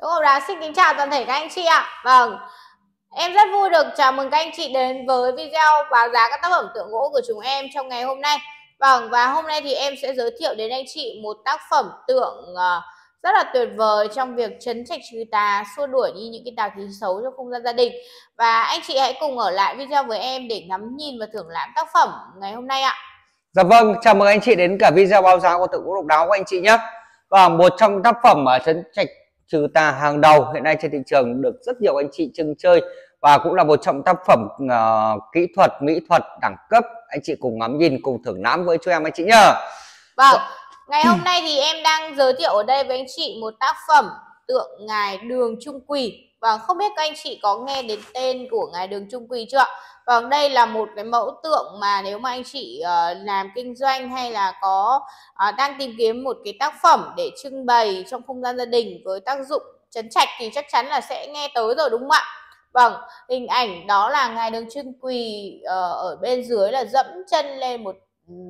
Đúng không? Đã xin kính chào toàn thể các anh chị ạ. Vâng, em rất vui được chào mừng các anh chị đến với video báo giá các tác phẩm tượng gỗ của chúng em trong ngày hôm nay. Vâng, và hôm nay thì em sẽ giới thiệu đến anh chị một tác phẩm tượng rất là tuyệt vời trong việc trấn trạch trừ tà, xua đuổi đi những cái tà khí xấu trong không gian gia đình. Và anh chị hãy cùng ở lại video với em để ngắm nhìn và thưởng lãm tác phẩm ngày hôm nay ạ. Dạ vâng, chào mừng anh chị đến cả video báo giá của tượng gỗ độc đáo của anh chị nhé. Và một trong tác phẩm trấn trạch trừ tà hàng đầu hiện nay trên thị trường được rất nhiều anh chị trưng chơi, và cũng là một trong tác phẩm kỹ thuật mỹ thuật đẳng cấp. Anh chị cùng ngắm nhìn, cùng thưởng lãm với cho em anh chị nhá. Vâng, ngày hôm nay thì em đang giới thiệu ở đây với anh chị một tác phẩm tượng ngài Đường Chung Quỳ. Và không biết các anh chị có nghe đến tên của ngài Đường Chung Quỳ chưa? Vâng, đây là một cái mẫu tượng mà nếu mà anh chị làm kinh doanh hay là có đang tìm kiếm một cái tác phẩm để trưng bày trong không gian gia đình với tác dụng trấn trạch thì chắc chắn là sẽ nghe tới rồi, đúng không ạ? Vâng, hình ảnh đó là ngài Đường Chung Quỳ ở bên dưới là dẫm chân lên một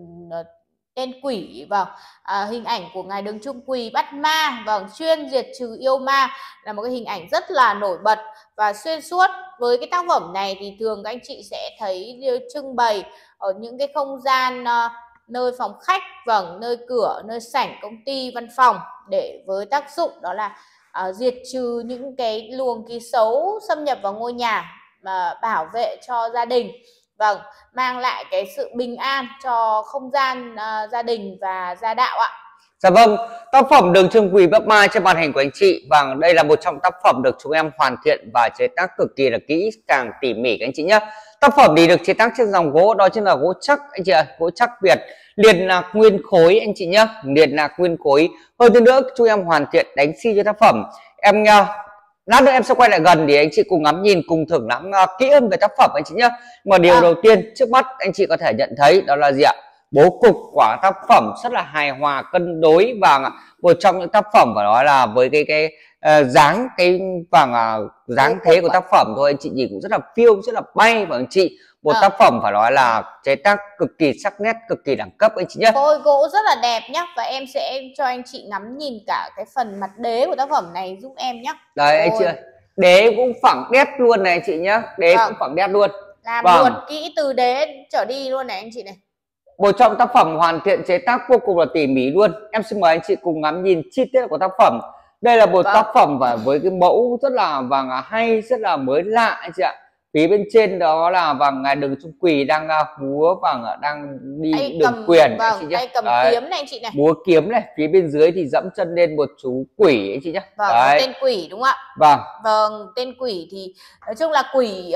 tên quỷ. Vâng, hình ảnh của ngài Đường Chung Quỳ bắt ma, vâng, chuyên diệt trừ yêu ma, là một cái hình ảnh rất là nổi bật và xuyên suốt. Với cái tác phẩm này thì thường các anh chị sẽ thấy trưng bày ở những cái không gian nơi phòng khách, vâng, nơi cửa, nơi sảnh, công ty, văn phòng, để với tác dụng đó là diệt trừ những cái luồng khí xấu xâm nhập vào ngôi nhà, mà bảo vệ cho gia đình. Vâng, mang lại cái sự bình an cho không gian gia đình và gia đạo ạ. Dạ vâng, tác phẩm Đường Chung Quỳ bắt ma trên màn hình của anh chị. Và đây là một trong tác phẩm được chúng em hoàn thiện và chế tác cực kỳ là kỹ càng tỉ mỉ các anh chị nhé. Tác phẩm thì được chế tác trên dòng gỗ đó chính là gỗ chắc anh chị ạ, gỗ chắc Việt, liền lạc nguyên khối anh chị nhé, liền lạc nguyên khối. Hơn nữa chúng em hoàn thiện đánh xi cho tác phẩm. Em lát nữa em sẽ quay lại gần để anh chị cùng ngắm nhìn, cùng thưởng lãm kỹ hơn về tác phẩm anh chị nhé. Mà điều đầu tiên trước mắt anh chị có thể nhận thấy đó là gì ạ? Bố cục của tác phẩm rất là hài hòa cân đối, và một trong những tác phẩm phải nói là với cái dáng cái dáng thế của tác phẩm thôi anh chị nhìn cũng rất là phiêu, rất là bay. Và anh chị một tác phẩm phải nói là chế tác cực kỳ sắc nét, cực kỳ đẳng cấp anh chị nhé. Phôi gỗ rất là đẹp nhá, và em sẽ cho anh chị ngắm nhìn cả cái phần mặt đế của tác phẩm này giúp em nhé. Đây anh chị ơi, đế cũng phẳng đét luôn này anh chị nhé, đế cũng phẳng đét luôn, làm luôn kỹ từ đế trở đi luôn này anh chị này. Một trong tác phẩm hoàn thiện chế tác vô cùng là tỉ mỉ luôn. Em xin mời anh chị cùng ngắm nhìn chi tiết của tác phẩm. Đây là một tác phẩm và với cái mẫu rất là hay, rất là mới lạ anh chị ạ. Phía bên trên đó là ngài Đường Chung Quỳ đang múa đang đi đường quyền anh chị nhé. Tay cầm kiếm này anh chị này. Múa kiếm này, phía bên dưới thì dẫm chân lên một chú quỷ anh chị nhé. Vâng, tên quỷ đúng không ạ? Vâng, tên quỷ thì nói chung là quỷ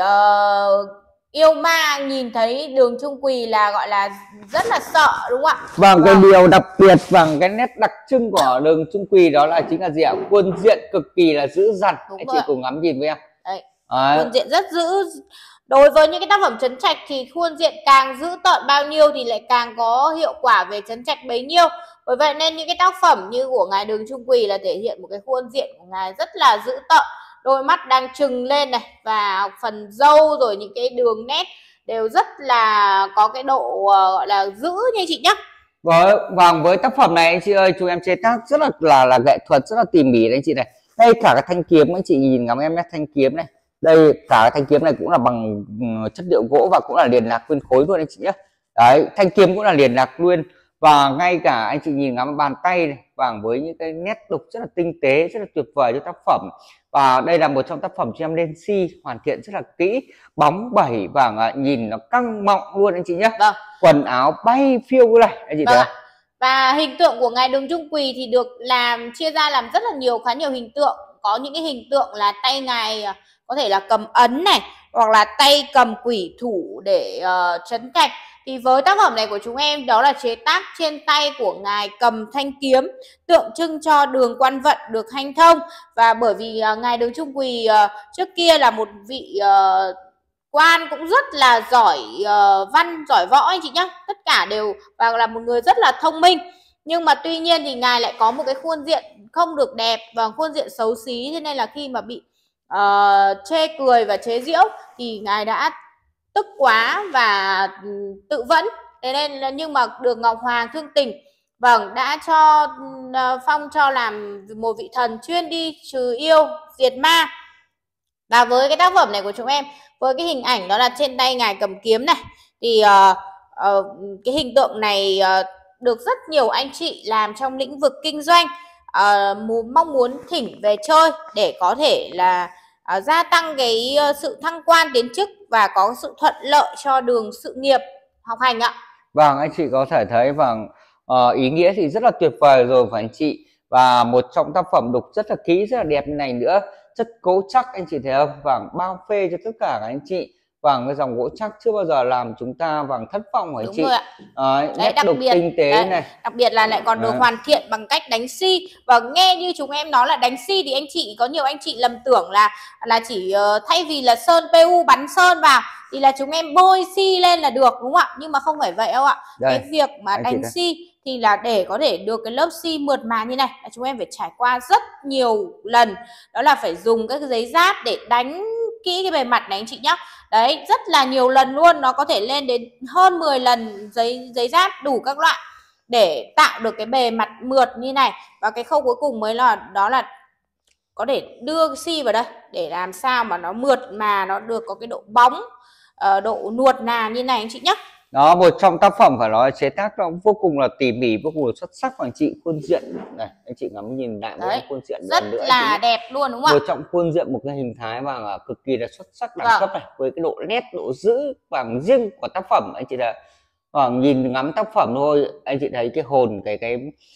yêu ma, nhìn thấy Đường Chung Quỳ là gọi là rất là sợ đúng không ạ? Cái điều đặc biệt cái nét đặc trưng của Đường Chung Quỳ đó là chính là gì ạ? Khuôn diện cực kỳ là dữ dằn. Anh chị cùng ngắm nhìn với em. Đấy. Khuôn diện rất dữ. Đối với những cái tác phẩm trấn trạch thì khuôn diện càng dữ tợn bao nhiêu thì lại càng có hiệu quả về trấn trạch bấy nhiêu. Bởi vậy nên những cái tác phẩm như của ngài Đường Chung Quỳ là thể hiện một cái khuôn diện của ngài rất là dữ tợn, đôi mắt đang trừng lên này, và phần râu rồi những cái đường nét đều rất là có cái độ gọi là dữ như anh chị nhé. Với tác phẩm này anh chị ơi, chúng em chế tác rất là nghệ thuật, rất là tỉ mỉ đấy anh chị này. Đây cả cái thanh kiếm anh chị nhìn ngắm em nhé, thanh kiếm này. Đây cả cái thanh kiếm này cũng là bằng chất liệu gỗ và cũng là liền lạc nguyên khối luôn anh chị nhé. Đấy, thanh kiếm cũng là liền lạc nguyên, và ngay cả anh chị nhìn ngắm bàn tay này, với những cái nét đục rất là tinh tế, rất là tuyệt vời cho tác phẩm. Và đây là một trong tác phẩm cho em lên xi hoàn thiện rất là kỹ, bóng bẩy và nhìn nó căng mọng luôn anh chị nhé. Quần áo bay phiêu này anh chị thấy không? Và hình tượng của ngài Đường Chung Quỳ thì được chia ra làm rất là khá nhiều hình tượng. Có những cái hình tượng là tay ngài có thể là cầm ấn này, hoặc là tay cầm quỷ thủ để trấn trạch. Thì với tác phẩm này của chúng em đó là chế tác trên tay của ngài cầm thanh kiếm, tượng trưng cho đường quan vận được hanh thông. Và bởi vì ngài Đường Chung Quỳ trước kia là một vị quan cũng rất là giỏi văn, giỏi võ anh chị nhé. Tất cả đều và là một người rất là thông minh. Nhưng mà tuy nhiên thì ngài lại có một cái khuôn diện không được đẹp và khuôn diện xấu xí, thế nên là khi mà bị chê cười và chế giễu thì ngài đã tức quá và tự vẫn. Thế nên nhưng mà được Ngọc Hoàng thương tình Vâng, đã cho Phong cho làm một vị thần chuyên đi trừ yêu diệt ma. Và với cái tác phẩm này của chúng em, với cái hình ảnh đó là trên tay ngài cầm kiếm này, thì cái hình tượng này được rất nhiều anh chị làm trong lĩnh vực kinh doanh mong muốn thỉnh về chơi để có thể là gia tăng cái sự thăng quan tiến chức và có sự thuận lợi cho đường sự nghiệp học hành ạ. Vâng, anh chị có thể thấy ý nghĩa thì rất là tuyệt vời rồi phải anh chị. Và một trong tác phẩm đục rất là kỹ, rất là đẹp như này nữa, chất gỗ chắc anh chị thấy không? Vàng bao phê cho tất cả các anh chị. Vàng cái dòng gỗ chắc chưa bao giờ làm chúng ta vàng thất vọng anh chị. Đấy, nét đục tinh tế này. Đặc biệt là lại còn được hoàn thiện bằng cách đánh xi. Và nghe như chúng em nói là đánh xi thì anh chị có nhiều anh chị lầm tưởng là chỉ thay vì là sơn PU bắn sơn vào thì là chúng em bôi xi lên là được, đúng không ạ? Nhưng mà không phải vậy đâu ạ. Đây, cái việc mà đánh xi thì là để có thể được cái lớp xi mượt mà như này là chúng em phải trải qua rất nhiều lần. Đó là phải dùng các cái giấy giáp để đánh kỹ cái bề mặt này anh chị nhé. Đấy, rất là nhiều lần luôn, nó có thể lên đến hơn 10 lần giấy giáp đủ các loại để tạo được cái bề mặt mượt như này. Và cái khâu cuối cùng mới là đó là có thể đưa cái xi vào đây để làm sao mà nó mượt mà nó được có cái độ bóng, độ nuột nà như này anh chị nhé. Đó, một trong tác phẩm phải nói chế tác nó vô cùng là tỉ mỉ, vô cùng là xuất sắc anh chị. Khuôn diện này, anh chị ngắm nhìn lại một khuôn diện rất nữa, là đẹp luôn, đúng không ạ? một trong khuôn diện, một cái hình thái và cực kỳ là xuất sắc, đẳng cấp này, với cái độ nét, độ giữ bằng riêng của tác phẩm anh chị đã nhìn ngắm tác phẩm thôi anh chị thấy cái hồn, cái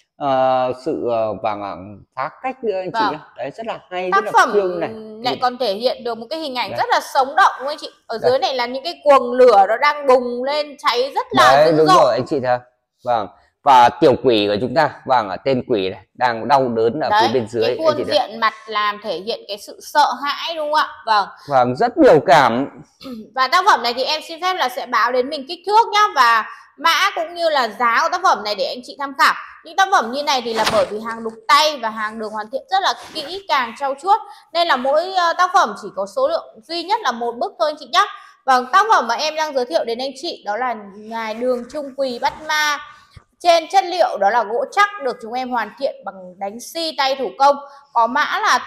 sự phá cách nữa anh chị nhé. Đấy, rất là hay, tác rất phẩm là này lại còn thể hiện được một cái hình ảnh rất là sống động đúng không anh chị? Ở dưới này là những cái cuồng lửa nó đang bùng lên cháy rất là dữ dội. Đúng rồi anh chị thấy. Vâng, và tiểu quỷ của chúng ta, tên quỷ này đang đau đớn ở phía bên dưới. Cái khuôn diện mặt làm thể hiện cái sự sợ hãi, đúng không ạ? Vâng, rất biểu cảm. Và tác phẩm này thì em xin phép là sẽ báo đến mình kích thước nhá, và mã cũng như là giá của tác phẩm này để anh chị tham khảo. Những tác phẩm như này thì là bởi vì hàng đục tay và hàng được hoàn thiện rất là kỹ càng trau chuốt, nên là mỗi tác phẩm chỉ có số lượng duy nhất là một bức thôi anh chị nhé. Vâng, tác phẩm mà em đang giới thiệu đến anh chị đó là ngài Đường Trung Quỳ bắt ma, trên chất liệu đó là gỗ chắc, được chúng em hoàn thiện bằng đánh xi tay thủ công, có mã là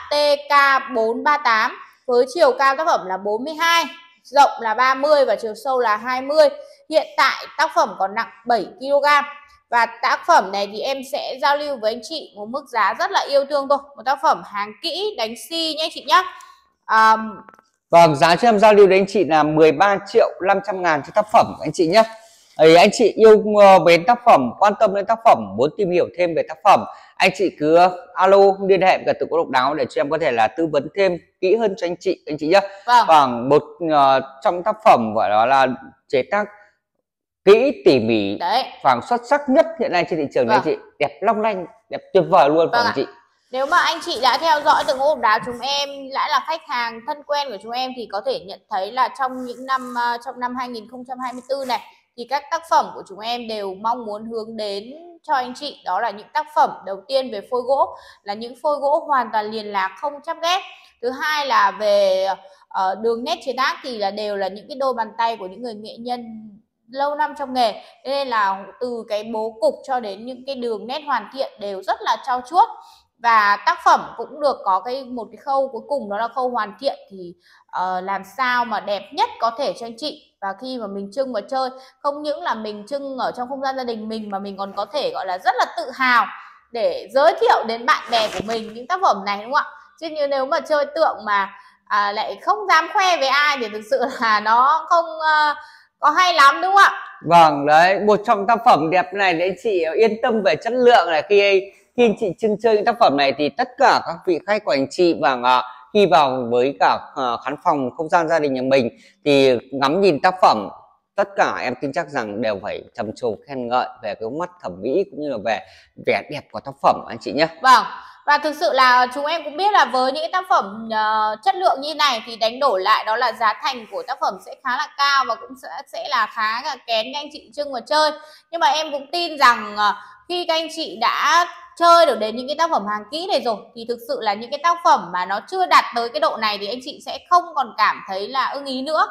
TK438, với chiều cao tác phẩm là 42, rộng là 30 và chiều sâu là 20. Hiện tại tác phẩm còn nặng 7 kg. Và tác phẩm này thì em sẽ giao lưu với anh chị một mức giá rất là yêu thương thôi, một tác phẩm hàng kỹ đánh xi nhé anh chị nhé. Vâng, giá cho em giao lưu đến anh chị là 13.500.000 cho tác phẩm anh chị nhé. Anh chị yêu mến tác phẩm, quan tâm đến tác phẩm, muốn tìm hiểu thêm về tác phẩm, anh chị cứ alo liên hệ với Tự Gỗ Độc Đáo để cho em có thể là tư vấn thêm kỹ hơn cho anh chị nhé. Vâng, một trong tác phẩm gọi đó là chế tác kỹ tỉ mỉ, vàng xuất sắc nhất hiện nay trên thị trường đấy anh chị, đẹp long lanh, đẹp tuyệt vời luôn anh chị. Nếu mà anh chị đã theo dõi Tự Gỗ Độc Đáo chúng em, đã là khách hàng thân quen của chúng em thì có thể nhận thấy là trong năm 2024 này thì các tác phẩm của chúng em đều mong muốn hướng đến cho anh chị đó là những tác phẩm đầu tiên về phôi gỗ, là những phôi gỗ hoàn toàn liền lạc, không chắp ghép. Thứ hai là về đường nét chế tác thì đều là những cái đôi bàn tay của những người nghệ nhân lâu năm trong nghề, nên là từ cái bố cục cho đến những cái đường nét hoàn thiện đều rất là trau chuốt. Và tác phẩm cũng được có một cái khâu cuối cùng, đó là khâu hoàn thiện thì làm sao mà đẹp nhất có thể cho anh chị. Và khi mà mình trưng và chơi, không những là mình trưng ở trong không gian gia đình mình mà mình còn có thể gọi là rất là tự hào để giới thiệu đến bạn bè của mình những tác phẩm này, đúng không ạ? Chứ như nếu mà chơi tượng mà lại không dám khoe với ai thì thực sự là nó không có hay lắm, đúng không ạ? Vâng, đấy, một trong tác phẩm đẹp này để anh chị yên tâm về chất lượng này. Khi anh chị trưng chơi những tác phẩm này thì tất cả các vị khách của anh chị và khi vào với cả khán phòng không gian gia đình nhà mình thì ngắm nhìn tác phẩm, tất cả em tin chắc rằng đều phải trầm trồ khen ngợi về cái mắt thẩm mỹ cũng như là về vẻ đẹp của tác phẩm anh chị nhé. Vâng, và thực sự là chúng em cũng biết là với những tác phẩm chất lượng như này thì đánh đổi lại đó là giá thành của tác phẩm sẽ khá là cao và cũng sẽ là khá là kén các anh chị trưng và chơi. Nhưng mà em cũng tin rằng khi các anh chị đã chơi được đến những cái tác phẩm hàng kỹ này rồi thì thực sự là những cái tác phẩm mà nó chưa đạt tới cái độ này thì anh chị sẽ không còn cảm thấy là ưng ý nữa.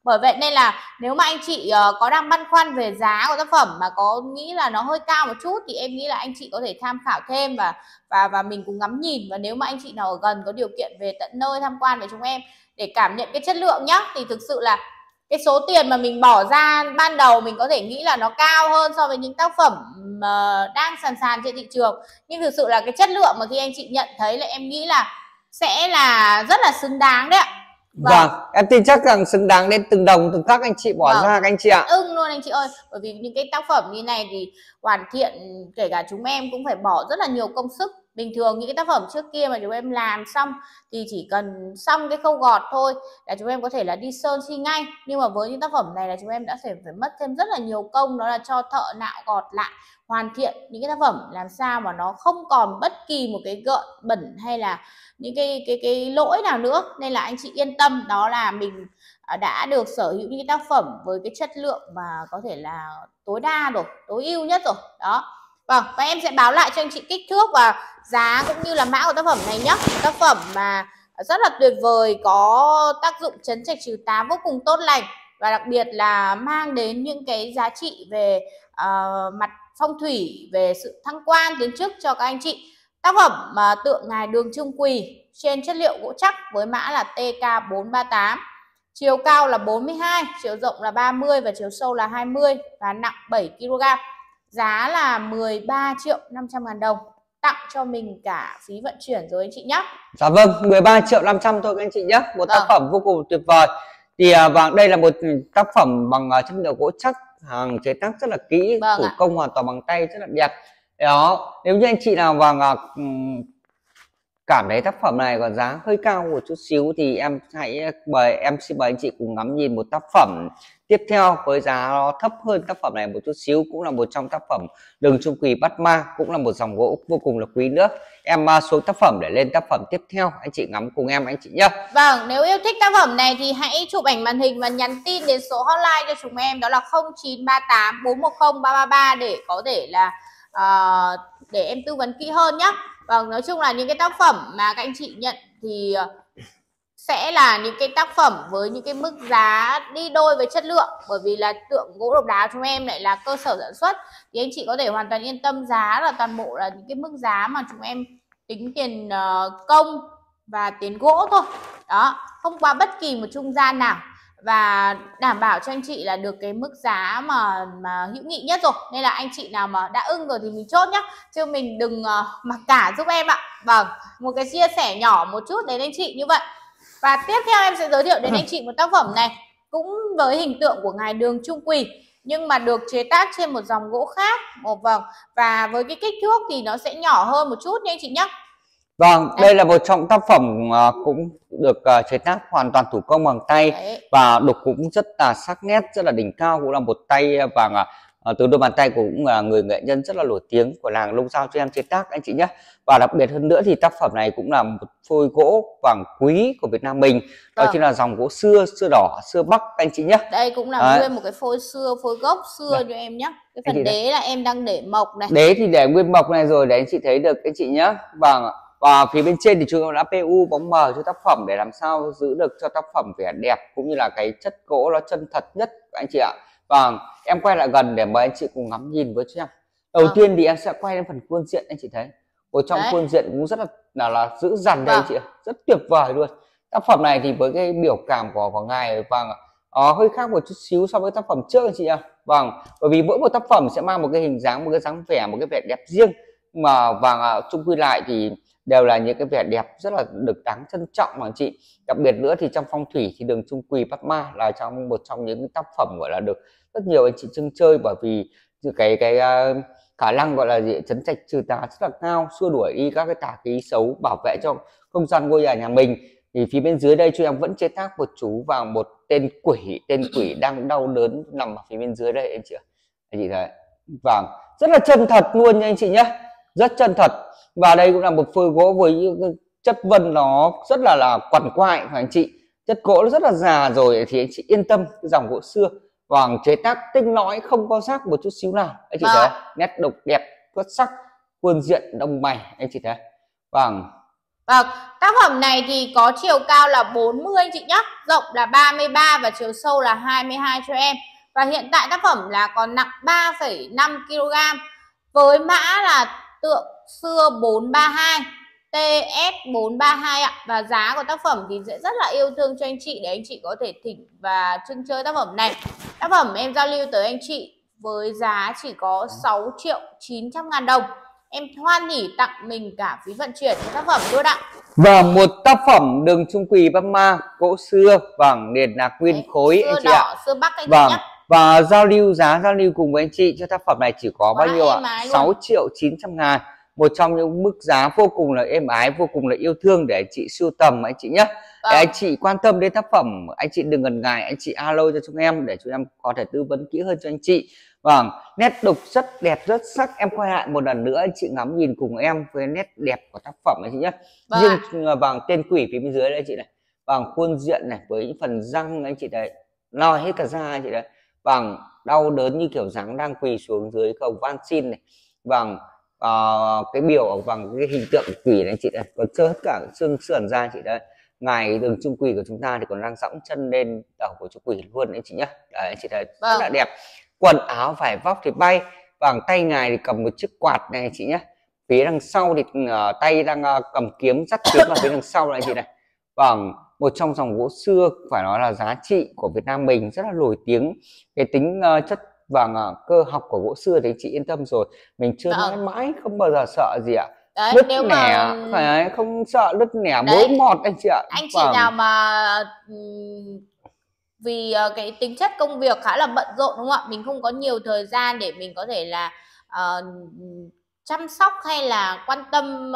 Bởi vậy nên là nếu mà anh chị có đang băn khoăn về giá của tác phẩm mà có nghĩ là nó hơi cao một chút thì em nghĩ là anh chị có thể tham khảo thêm và mình cùng ngắm nhìn. Và nếu mà anh chị nào ở gần có điều kiện về tận nơi tham quan với chúng em để cảm nhận cái chất lượng nhá, thì thực sự là cái số tiền mà mình bỏ ra ban đầu mình có thể nghĩ là nó cao hơn so với những tác phẩm đang sàn sàn trên thị trường, nhưng thực sự là cái chất lượng mà khi anh chị nhận thấy là em nghĩ là sẽ là rất là xứng đáng đấy ạ. Vâng, em tin chắc rằng xứng đáng đến từng đồng từng khắc anh chị bỏ ra các anh chị ạ. Luôn anh chị ơi, bởi vì những cái tác phẩm như này thì hoàn thiện kể cả chúng em cũng phải bỏ rất là nhiều công sức. Bình thường những cái tác phẩm trước kia mà chúng em làm xong thì chỉ cần xong cái khâu gọt thôi là chúng em có thể là đi sơn si ngay, nhưng mà với những tác phẩm này là chúng em đã phải mất thêm rất là nhiều công, đó là cho thợ nạo gọt lại, hoàn thiện những cái tác phẩm làm sao mà nó không còn bất kỳ một cái gợn bẩn hay là những cái lỗi nào nữa. Nên là anh chị yên tâm, đó là mình đã được sở hữu những cái tác phẩm với cái chất lượng mà có thể là tối đa rồi, tối ưu nhất rồi đó. Vâng, và em sẽ báo lại cho anh chị kích thước và giá cũng như là mã của tác phẩm này nhé. Tác phẩm mà rất là tuyệt vời, có tác dụng trấn trạch trừ tà vô cùng tốt lành, và đặc biệt là mang đến những cái giá trị về mặt phong thủy, về sự thăng quan tiến chức cho các anh chị. Tác phẩm tượng ngài Đường Trung Quỳ trên chất liệu gỗ chắc với mã là TK438. Chiều cao là 42, chiều rộng là 30 và chiều sâu là 20 và nặng 7 kg. Giá là 13.500.000 đồng. Tặng cho mình cả phí vận chuyển rồi anh chị nhé. Dạ vâng, 13.500.000 thôi các anh chị nhé. Một tác phẩm vô cùng tuyệt vời. Thì đây là một tác phẩm bằng chất liệu gỗ chắc, hàng chế tác rất là kỹ, thủ công hoàn toàn bằng tay, rất là đẹp. Đó, nếu như anh chị nào cảm thấy tác phẩm này còn giá hơi cao một chút xíu thì em xin mời anh chị cùng ngắm nhìn một tác phẩm tiếp theo với giá nó thấp hơn tác phẩm này một chút xíu, cũng là một trong tác phẩm Đường Trung Quỳ Bát Ma, cũng là một dòng gỗ vô cùng là quý nữa. Em xuống tác phẩm để lên tác phẩm tiếp theo, anh chị ngắm cùng em anh chị nhé. Vâng, nếu yêu thích tác phẩm này thì hãy chụp ảnh màn hình và nhắn tin đến số hotline cho chúng em, đó là 0938 410 333 để có thể là để em tư vấn kỹ hơn nhé. Vâng, nói chung là những cái tác phẩm mà các anh chị nhận thì sẽ là những cái tác phẩm với những cái mức giá đi đôi với chất lượng, bởi vì là tượng gỗ độc đáo chúng em lại là cơ sở sản xuất thì anh chị có thể hoàn toàn yên tâm, giá là toàn bộ là những cái mức giá mà chúng em tính tiền công và tiền gỗ thôi đó, không qua bất kỳ một trung gian nào, và đảm bảo cho anh chị là được cái mức giá mà hữu nghị nhất rồi. Nên là anh chị nào mà đã ưng rồi thì mình chốt nhá, chứ mình đừng mặc cả giúp em ạ. Vâng, một cái chia sẻ nhỏ một chút đến anh chị như vậy. Và tiếp theo em sẽ giới thiệu đến anh chị một tác phẩm này, cũng với hình tượng của ngài Đường Trung Quỳ nhưng mà được chế tác trên một dòng gỗ khác. Vâng, và với cái kích thước thì nó sẽ nhỏ hơn một chút nha anh chị nhé. Vâng, đây là một trong tác phẩm cũng được chế tác hoàn toàn thủ công bằng tay. Đấy. Và đục cũng rất là sắc nét, rất là đỉnh cao, cũng là một tay vàng từ đôi bàn tay của cũng là người nghệ nhân rất là nổi tiếng của làng Lông Giao cho em chế tác anh chị nhé. Và đặc biệt hơn nữa thì tác phẩm này cũng là một phôi gỗ vàng quý của Việt Nam mình, đó chính là dòng gỗ xưa, xưa đỏ, xưa Bắc anh chị nhé. Đây cũng là nguyên một cái phôi xưa, phôi gốc xưa cho em nhé. Cái phần đế là em đang để mộc này. Đế thì để nguyên mộc này rồi để anh chị thấy được anh chị nhé. Vâng. Và phía bên trên thì chúng tôi đã PU bóng mờ cho tác phẩm để làm sao giữ được cho tác phẩm vẻ đẹp cũng như là cái chất gỗ nó chân thật nhất anh chị ạ. Vâng, em quay lại gần để mời anh chị cùng ngắm nhìn với cho em. Đầu tiên thì em sẽ quay lên phần khuôn diện anh chị thấy. Ở trong khuôn diện cũng rất là giữ dằn đây anh chị ạ, rất tuyệt vời luôn. Tác phẩm này thì với cái biểu cảm của ngài hơi khác một chút xíu so với tác phẩm trước anh chị ạ. Vâng, bởi vì mỗi một tác phẩm sẽ mang một cái hình dáng, một cái dáng vẻ, một cái vẻ đẹp riêng, mà chung quy lại thì đều là những cái vẻ đẹp rất là được đáng trân trọng mà anh chị. Đặc biệt nữa thì trong phong thủy thì Đường Trung Quỳ Bát Ma là một trong những tác phẩm gọi là được rất nhiều anh chị trưng chơi, bởi vì cái khả năng gọi là trấn trạch trừ tà rất là cao, xua đuổi đi các cái tà khí xấu, bảo vệ cho không gian ngôi nhà mình. Thì phía bên dưới đây cho em vẫn chế tác một chú vào một tên quỷ đang đau đớn nằm ở phía bên dưới đây anh chị ạ. Anh chị thấy vâng, rất là chân thật luôn nha anh chị nhé, rất chân thật. Và đây cũng là một phôi gỗ với những chất vân nó rất là quằn quại phải anh chị, chất gỗ nó rất là già rồi thì anh chị yên tâm, cái dòng gỗ xưa vàng chế tác tinh lõi, không có rác một chút xíu nào anh chị thấy, nét độc đẹp xuất sắc, khuôn diện đông mày anh chị thấy vàng. Vâng, tác phẩm này thì có chiều cao là 40 anh chị nhé, rộng là 33 và chiều sâu là 22 cho em. Và hiện tại tác phẩm là còn nặng 3,5 kg với mã là tượng xưa 432 TS432 ạ. Và giá của tác phẩm thì sẽ rất là yêu thương cho anh chị để anh chị có thể thỉnh và trưng chơi tác phẩm này. Tác phẩm em giao lưu tới anh chị với giá chỉ có 6.900.000 đồng. Em hoan hỉ tặng mình cả phí vận chuyển cho tác phẩm luôn ạ. Và một tác phẩm đường Trung Quỳ Burma gỗ xưa vàng nền là nguyên khối anh chị ạ. Xưa Bắc anh vâng. chị nhé. Và giá giao lưu cùng với anh chị cho tác phẩm này chỉ có bao nhiêu ạ? 6.900.000. Một trong những mức giá vô cùng là êm ái, vô cùng là yêu thương để anh chị sưu tầm anh chị nhé. Để anh chị quan tâm đến tác phẩm, anh chị đừng ngần ngại, anh chị alo cho chúng em để chúng em có thể tư vấn kỹ hơn cho anh chị. Vâng, nét đục rất đẹp, rất sắc. Em quay lại một lần nữa anh chị ngắm nhìn cùng em với nét đẹp của tác phẩm anh chị nhé. Riêng vâng, tên quỷ phía bên dưới đây anh chị này. Vâng, khuôn diện này với những phần răng anh chị đấy, lòi hết cả da anh chị đấy. Vâng, đau đớn như kiểu dáng đang quỳ xuống dưới cầu van xin này. Vâng, cái biểu bằng cái hình tượng quỷ này anh chị đây, còn trơ hết cả xương sườn ra anh chị đây. Ngài đường Trung Quỳ của chúng ta thì còn đang dõng chân lên đầu của chú quỷ luôn anh chị nhé. Đấy anh chị thấy rất là đẹp. Quần áo vải vóc thì bay, vàng tay ngài thì cầm một chiếc quạt này anh chị nhé. Phía đằng sau thì tay đang cầm kiếm, dắt kiếm vào phía đằng sau này anh chị này. Vâng, một trong dòng gỗ xưa phải nói là giá trị của Việt Nam mình rất là nổi tiếng. Cái tính chất vàng cơ học của gỗ xưa thì chị yên tâm rồi, mình chưa nói mãi, không bao giờ sợ gì ạ. Đấy, nứt nếu nẻ mà phải không sợ nứt nẻ mối mọt anh chị ạ. Anh chị nào mà vì cái tính chất công việc khá là bận rộn đúng không ạ, mình không có nhiều thời gian để mình có thể là chăm sóc hay là quan tâm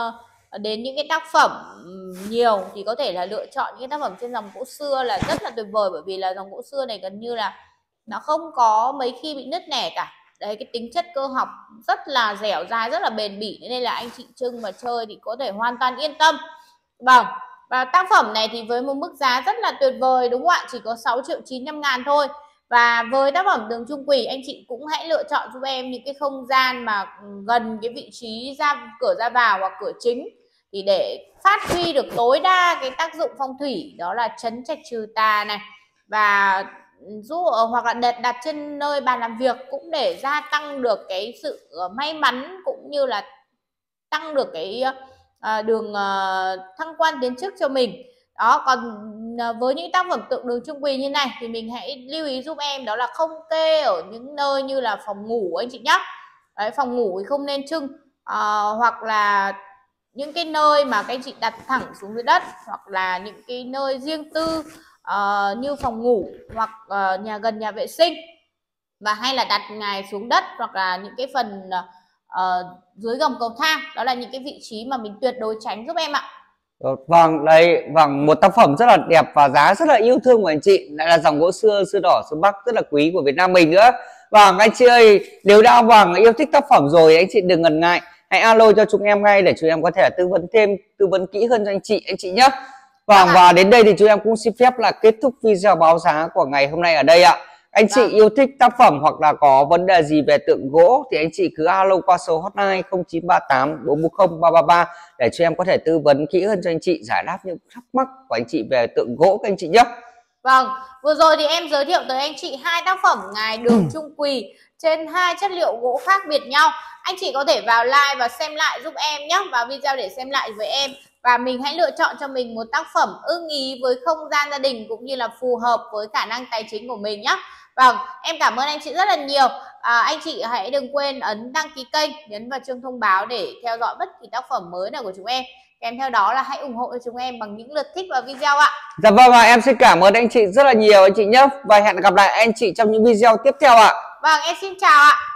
đến những cái tác phẩm nhiều, thì có thể là lựa chọn những cái tác phẩm trên dòng gỗ xưa là rất là tuyệt vời. Bởi vì là dòng gỗ xưa này gần như là nó không có mấy khi bị nứt nẻ cả. Đấy, cái tính chất cơ học rất là dẻo dai, rất là bền bỉ, nên là anh chị trưng mà chơi thì có thể hoàn toàn yên tâm. Vâng, và tác phẩm này thì với một mức giá rất là tuyệt vời đúng không ạ, chỉ có 6.900.000 thôi. Và với tác phẩm đường Trung Quỳ, anh chị cũng hãy lựa chọn giúp em những cái không gian mà gần cái vị trí cửa ra vào hoặc cửa chính, thì để phát huy được tối đa cái tác dụng phong thủy, đó là trấn trạch trừ tà này, và hoặc là đặt trên nơi bàn làm việc, cũng để gia tăng được cái sự may mắn, cũng như là tăng được cái đường thăng quan tiến chức cho mình. Đó, còn với những tác phẩm tượng đường Trung Quỳ như này thì mình hãy lưu ý giúp em, đó là không kê ở những nơi như là phòng ngủ anh chị nhé. Đấy, phòng ngủ thì không nên trưng, hoặc là những cái nơi mà các anh chị đặt thẳng xuống dưới đất, hoặc là những cái nơi riêng tư như phòng ngủ hoặc gần nhà vệ sinh, và hay là đặt ngài xuống đất, hoặc là những cái phần dưới gầm cầu thang. Đó là những cái vị trí mà mình tuyệt đối tránh giúp em ạ. Vâng, đây, vâng, một tác phẩm rất là đẹp và giá rất là yêu thương của anh chị, lại là dòng gỗ xưa đỏ xưa Bắc rất là quý của Việt Nam mình nữa. Vâng, anh chị ơi, nếu đã yêu thích tác phẩm rồi, anh chị đừng ngần ngại, hãy alo cho chúng em ngay để chúng em có thể tư vấn thêm, tư vấn kỹ hơn cho anh chị nhé. Vâng, và đến đây thì chúng em cũng xin phép là kết thúc video báo giá của ngày hôm nay ở đây ạ. Anh chị yêu thích tác phẩm hoặc là có vấn đề gì về tượng gỗ thì anh chị cứ alo qua số hotline 0938 440 333 để cho em có thể tư vấn kỹ hơn cho anh chị, giải đáp những thắc mắc của anh chị về tượng gỗ các anh chị nhé. Vâng, vừa rồi thì em giới thiệu tới anh chị hai tác phẩm ngài đường Trung Quỳ trên hai chất liệu gỗ khác biệt nhau. Anh chị có thể vào like và xem lại giúp em nhé, vào video để xem lại với em, và mình hãy lựa chọn cho mình một tác phẩm ưng ý với không gian gia đình cũng như là phù hợp với khả năng tài chính của mình nhé. Vâng, em cảm ơn anh chị rất là nhiều. Anh chị hãy đừng quên ấn đăng ký kênh, nhấn vào chuông thông báo để theo dõi bất kỳ tác phẩm mới nào của chúng em. Kèm theo đó là hãy ủng hộ cho chúng em bằng những lượt thích vào video ạ. Dạ vâng, em xin cảm ơn anh chị rất là nhiều anh chị nhé, và hẹn gặp lại anh chị trong những video tiếp theo ạ. Vâng, em xin chào ạ.